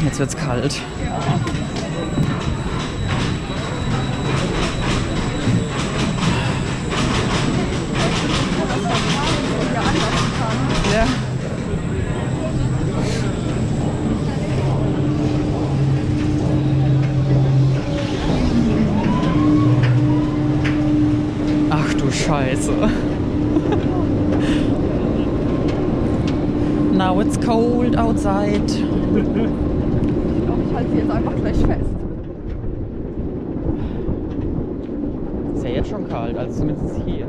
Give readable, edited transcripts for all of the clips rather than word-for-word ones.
Jetzt wird's kalt. Ja. Ach du Scheiße. Now it's cold outside. Ich glaube, ich halte sie jetzt einfach gleich fest. Ist ja jetzt schon kalt, also zumindest hier.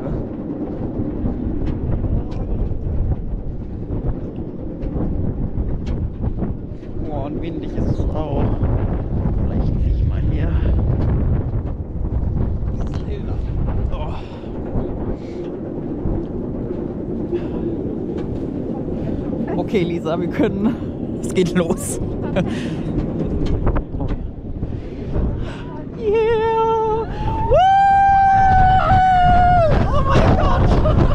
Oh, und windig ist es auch. Vielleicht ziehe ich mal hier. Oh. Okay, Lisa, wir können. Es geht los. Yeah! Woo! Oh mein Gott!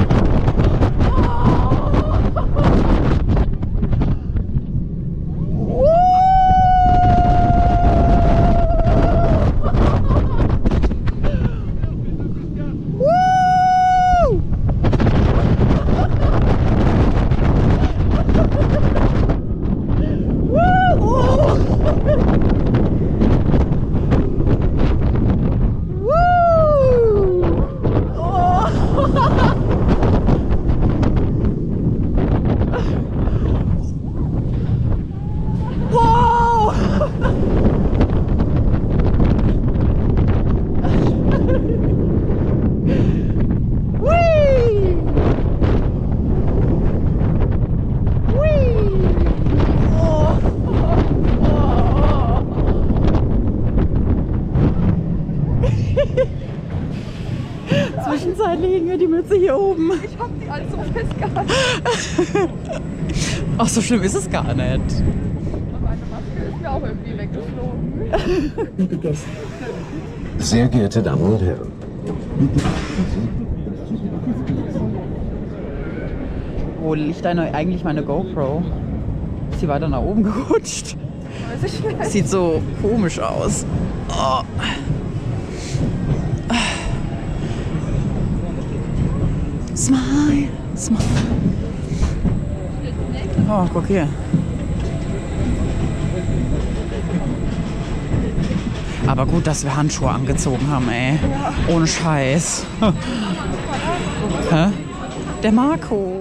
Zwischenzeitlich hing mir die Mütze hier oben. Ich hab die alle so festgehalten. Ach, so schlimm ist es gar nicht. Und meine Maske ist mir auch irgendwie weggeflogen. Sehr geehrte Damen und Herren, Wo liegt eigentlich meine GoPro? Ist sie weiter nach oben gerutscht? Weiß ich nicht. Sieht so komisch aus. Oh. Smile, smile. Oh, guck hier. Aber gut, dass wir Handschuhe angezogen haben, ey. Ohne Scheiß. Hä? Der Marco.